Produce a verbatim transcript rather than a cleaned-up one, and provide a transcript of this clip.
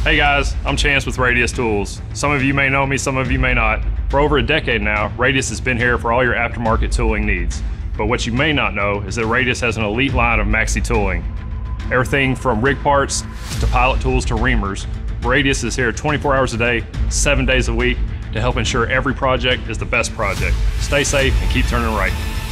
Hey guys, I'm Chance with Radius Tools. Some of you may know me, some of you may not. For over a decade now, Radius has been here for all your aftermarket tooling needs. But what you may not know is that Radius has an elite line of MAXI tooling. Everything from rig parts to pilot tools to reamers, Radius is here twenty-four hours a day, seven days a week to help ensure every project is the best project. Stay safe and keep turning right.